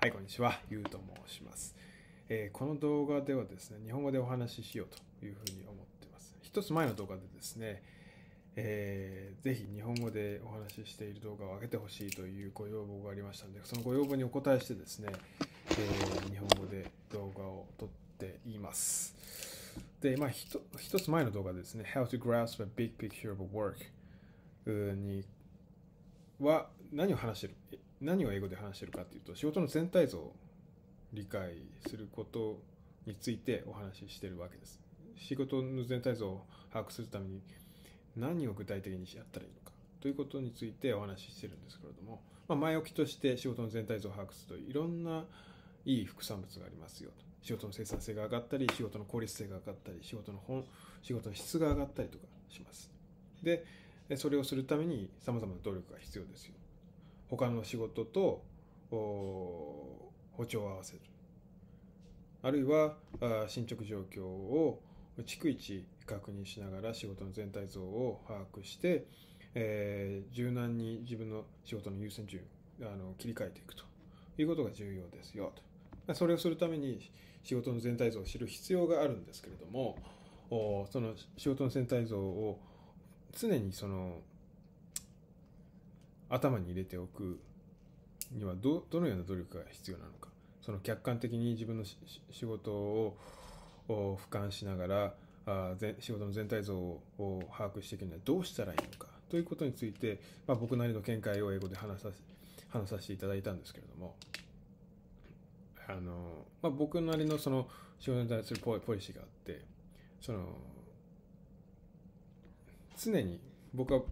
はい、こんにちは。ゆうと申します。この動画ではですね、日本語でお話ししようというふうに思っています。一つ前の動画でですね、ぜひ日本語でお話ししている動画を上げてほしいというご要望がありましたので、そのご要望にお答えしてですね、日本語で動画を撮っています。で、一つ前の動画でですね、How to grasp a big picture of work には何を英語で話しているかというと、仕事の全体像を理解することについてお話ししているわけです。仕事の全体像を把握するために何を具体的にやったらいいのかということについてお話ししているんですけれども、前置きとして仕事の全体像を把握するといろんないい副産物がありますよと。仕事の生産性が上がったり、仕事の効率性が上がったり、仕事の質が上がったりとかします。で、それをするために様々な努力が必要ですよ。他の仕事と歩調を合わせる。あるいは進捗状況を逐一確認しながら仕事の全体像を把握して、柔軟に自分の仕事の優先順位を切り替えていくということが重要ですよと。それをするために仕事の全体像を知る必要があるんですけれども、その仕事の全体像を常に頭に入れておくにはどのような努力が必要なのか、その客観的に自分の仕事を俯瞰しながら仕事の全体像を把握していくにはどうしたらいいのかということについて、僕なりの見解を英語で話させていただいたんですけれども、僕なりのその仕事に対するポリシーがあって、常に僕は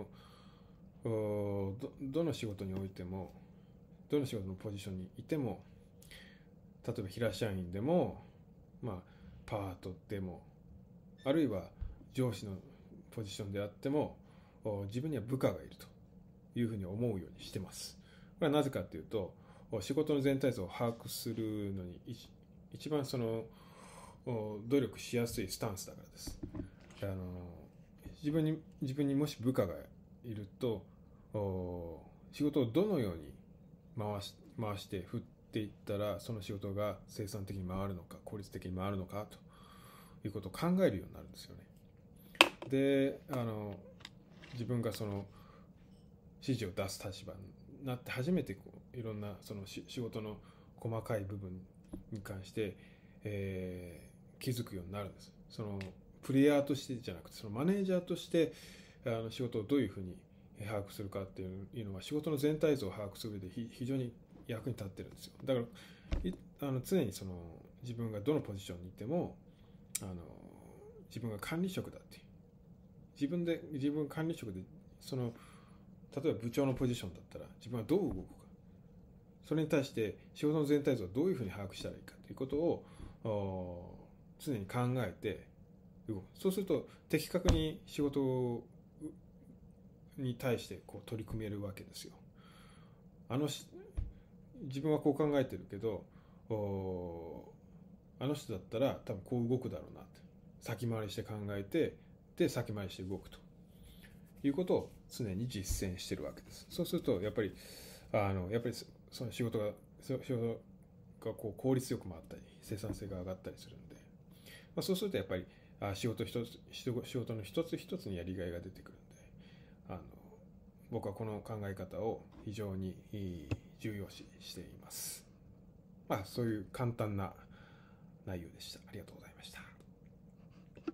どの仕事においても、どの仕事のポジションにいても、例えば平社員でも、パートでも、あるいは上司のポジションであっても、自分には部下がいるというふうに思うようにしてます。これはなぜかというと、仕事の全体像を把握するのに一番努力しやすいスタンスだからです。自分にもし部下がいると、仕事をどのように回して振っていったらその仕事が生産的に回るのか効率的に回るのかということを考えるようになるんですよね。で、自分が指示を出す立場になって初めていろんな仕事の細かい部分に関して、気づくようになるんです。プレイヤーとしてじゃなくてマネージャーとして仕事をどういうふうに把握するかっていうのは仕事の全体像を把握する上で非常に役に立ってるんですよ。だから常に自分がどのポジションにいても自分が管理職だっていう自分管理職で例えば部長のポジションだったら自分はどう動くか、それに対して仕事の全体像をどういうふうに把握したらいいかということを常に考えて動く。そうすると的確に仕事に対して取り組めるわけですよ。自分はこう考えてるけどあの人だったら多分こう動くだろうなって先回りして考えて、で先回りして動くということを常に実践してるわけです。そうするとやっぱりその仕事が効率よく回ったり生産性が上がったりするんで、そうするとやっぱり仕事の一つ一つにやりがいが出てくるんで、僕はこの考え方を非常に重要視しています。そういう簡単な内容でした。ありがとうございます。